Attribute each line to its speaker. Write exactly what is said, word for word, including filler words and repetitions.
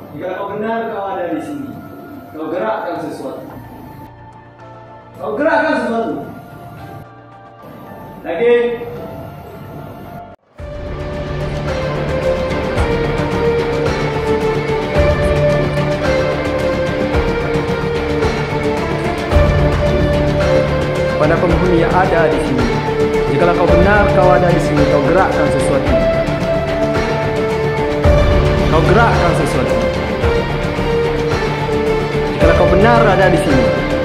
Speaker 1: Jika kau benar kau ada di sini, kau gerakkan sesuatu. Kau gerakkan sesuatu. Lagi. Pada penghuni yang ada di sini, jika kau benar kau ada di sini, kau gerakkan sesuatu. Kau gerakkan sesuatu. Jika kau benar ada di sini,